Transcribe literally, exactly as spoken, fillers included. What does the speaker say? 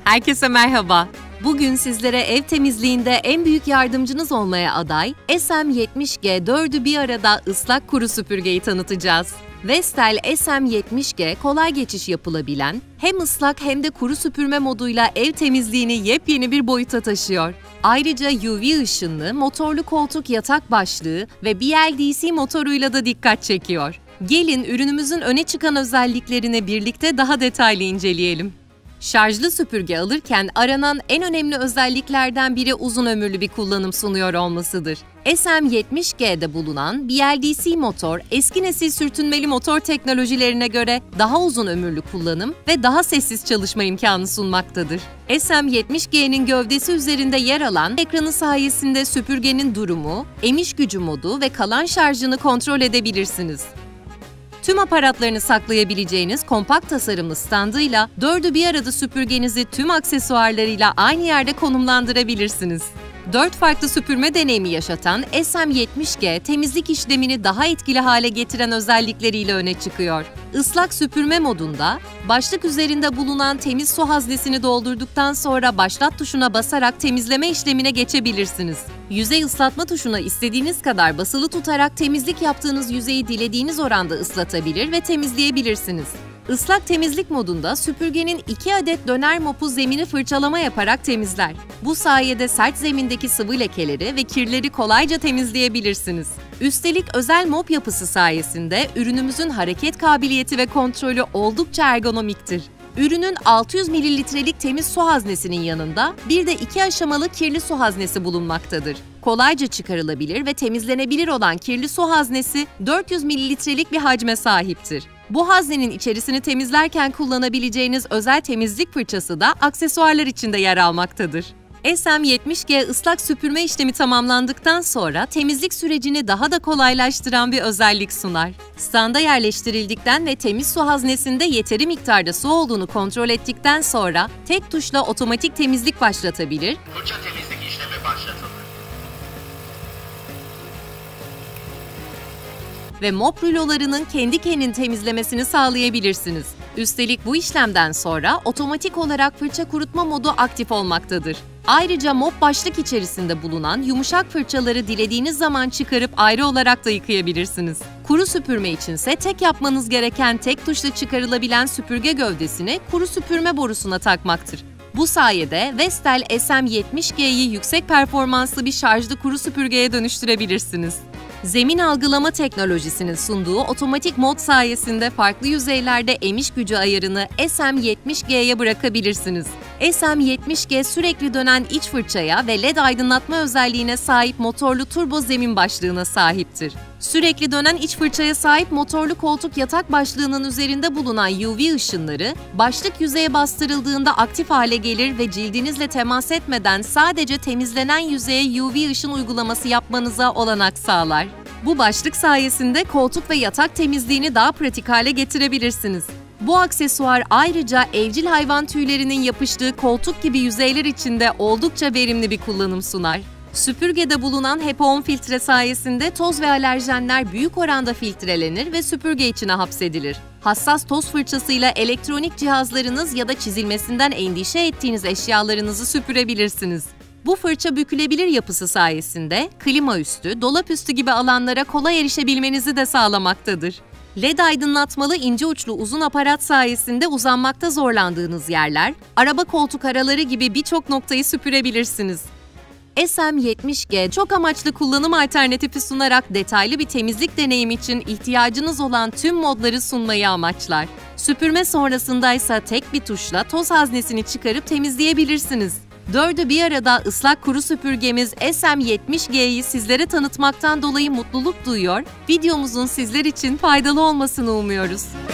Herkese merhaba. Bugün sizlere ev temizliğinde en büyük yardımcınız olmaya aday S M yetmiş G dördü bir arada ıslak kuru süpürgeyi tanıtacağız. Vestel S M yetmiş G kolay geçiş yapılabilen, hem ıslak hem de kuru süpürme moduyla ev temizliğini yepyeni bir boyuta taşıyor. Ayrıca U V ışınlı, motorlu koltuk yatak başlığı ve B L D C motoruyla da dikkat çekiyor. Gelin ürünümüzün öne çıkan özelliklerini birlikte daha detaylı inceleyelim. Şarjlı süpürge alırken aranan en önemli özelliklerden biri uzun ömürlü bir kullanım sunuyor olmasıdır. S M yetmiş G'de bulunan B L D C motor, eski nesil sürtünmeli motor teknolojilerine göre daha uzun ömürlü kullanım ve daha sessiz çalışma imkanı sunmaktadır. S M yetmiş G'nin gövdesi üzerinde yer alan ekranı sayesinde süpürgenin durumu, emiş gücü modu ve kalan şarjını kontrol edebilirsiniz. Tüm aparatlarını saklayabileceğiniz kompakt tasarımlı standıyla dördü bir arada süpürgenizi tüm aksesuarlarıyla aynı yerde konumlandırabilirsiniz. Dört farklı süpürme deneyimi yaşatan S M yetmiş G, temizlik işlemini daha etkili hale getiren özellikleriyle öne çıkıyor. Islak süpürme modunda, başlık üzerinde bulunan temiz su haznesini doldurduktan sonra başlat tuşuna basarak temizleme işlemine geçebilirsiniz. Yüzey ıslatma tuşuna istediğiniz kadar basılı tutarak temizlik yaptığınız yüzeyi dilediğiniz oranda ıslatabilir ve temizleyebilirsiniz. Islak temizlik modunda süpürgenin iki adet döner mopu zemini fırçalama yaparak temizler. Bu sayede sert zemindeki sıvı lekeleri ve kirleri kolayca temizleyebilirsiniz. Üstelik özel mop yapısı sayesinde ürünümüzün hareket kabiliyeti ve kontrolü oldukça ergonomiktir. Ürünün altı yüz mililitrelik temiz su haznesinin yanında bir de iki aşamalı kirli su haznesi bulunmaktadır. Kolayca çıkarılabilir ve temizlenebilir olan kirli su haznesi dört yüz mililitrelik bir hacme sahiptir. Bu haznenin içerisini temizlerken kullanabileceğiniz özel temizlik fırçası da aksesuarlar içinde yer almaktadır. S M yetmiş G ıslak süpürme işlemi tamamlandıktan sonra temizlik sürecini daha da kolaylaştıran bir özellik sunar. Standa yerleştirildikten ve temiz su haznesinde yeteri miktarda su olduğunu kontrol ettikten sonra tek tuşla otomatik temizlik başlatabilir, fırça temizlik işlemi başlatılır ve mop rulolarının kendi kendini temizlemesini sağlayabilirsiniz. Üstelik bu işlemden sonra otomatik olarak fırça kurutma modu aktif olmaktadır. Ayrıca mop başlık içerisinde bulunan yumuşak fırçaları dilediğiniz zaman çıkarıp ayrı olarak da yıkayabilirsiniz. Kuru süpürme içinse tek yapmanız gereken tek tuşla çıkarılabilen süpürge gövdesini kuru süpürme borusuna takmaktır. Bu sayede Vestel S M yetmiş G'yi yüksek performanslı bir şarjlı kuru süpürgeye dönüştürebilirsiniz. Zemin algılama teknolojisinin sunduğu otomatik mod sayesinde farklı yüzeylerde emiş gücü ayarını S M yetmiş G'ye bırakabilirsiniz. S M yetmiş G sürekli dönen iç fırçaya ve L E D aydınlatma özelliğine sahip motorlu turbo zemin başlığına sahiptir. Sürekli dönen iç fırçaya sahip motorlu koltuk yatak başlığının üzerinde bulunan U V ışınları, başlık yüzeye bastırıldığında aktif hale gelir ve cildinizle temas etmeden sadece temizlenen yüzeye U V ışın uygulaması yapmanıza olanak sağlar. Bu başlık sayesinde koltuk ve yatak temizliğini daha pratik hale getirebilirsiniz. Bu aksesuar ayrıca evcil hayvan tüylerinin yapıştığı koltuk gibi yüzeyler için de oldukça verimli bir kullanım sunar. Süpürgede bulunan HEPA on filtre sayesinde toz ve alerjenler büyük oranda filtrelenir ve süpürge içine hapsedilir. Hassas toz fırçasıyla elektronik cihazlarınız ya da çizilmesinden endişe ettiğiniz eşyalarınızı süpürebilirsiniz. Bu fırça bükülebilir yapısı sayesinde klima üstü, dolap üstü gibi alanlara kolay erişebilmenizi de sağlamaktadır. L E D aydınlatmalı ince uçlu uzun aparat sayesinde uzanmakta zorlandığınız yerler, araba koltuk araları gibi birçok noktayı süpürebilirsiniz. S M yetmiş G çok amaçlı kullanım alternatifi sunarak detaylı bir temizlik deneyimi için ihtiyacınız olan tüm modları sunmayı amaçlar. Süpürme sonrasındaysa tek bir tuşla toz haznesini çıkarıp temizleyebilirsiniz. Dördü bir arada ıslak kuru süpürgemiz S M yetmiş G'yi sizlere tanıtmaktan dolayı mutluluk duyuyor, videomuzun sizler için faydalı olmasını umuyoruz.